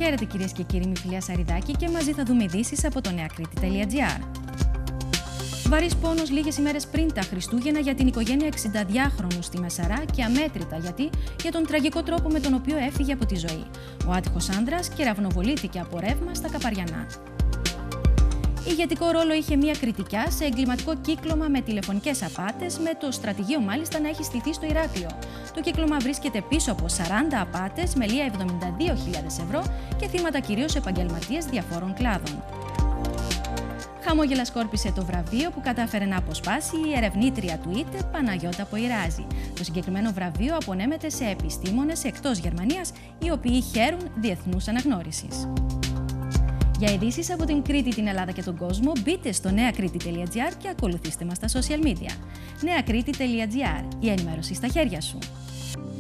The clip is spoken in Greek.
Χαίρετε κυρίες και κύριοι, είμαι η Φιλία Σαριδάκη και μαζί θα δούμε ειδήσεις από το neakritti.gr. Βαρύς πόνος λίγες ημέρες πριν τα Χριστούγεννα για την οικογένεια 62χρονου στη Μεσαρά και αμέτρητα για τον τραγικό τρόπο με τον οποίο έφυγε από τη ζωή. Ο άτυχος άνδρας κεραυνοβολήθηκε από ρεύμα στα Καπαριανά. Ηγετικό ρόλο είχε μια κριτικιά σε εγκληματικό κύκλωμα με τηλεφωνικές απάτες, με το στρατηγείο μάλιστα να έχει στηθεί στο Ηράκλειο. Το κύκλωμα βρίσκεται πίσω από 40 απάτες με λία 72.000 ευρώ και θύματα κυρίως επαγγελματίες διαφόρων κλάδων. Χαμόγελα σκόρπισε το βραβείο που κατάφερε να αποσπάσει η ερευνήτρια του ΙΤ Παναγιώτα Ποηράζη. Το συγκεκριμένο βραβείο απονέμεται σε επιστήμονες εκτός Γερμανίας, οι οποίοι χαίρουν διεθνούς αναγνώρισης. Για ειδήσεις από την Κρήτη, την Ελλάδα και τον κόσμο, μπείτε στο neakritti.gr και ακολουθήστε μας στα social media. neakritti.gr, η ενημέρωση στα χέρια σου.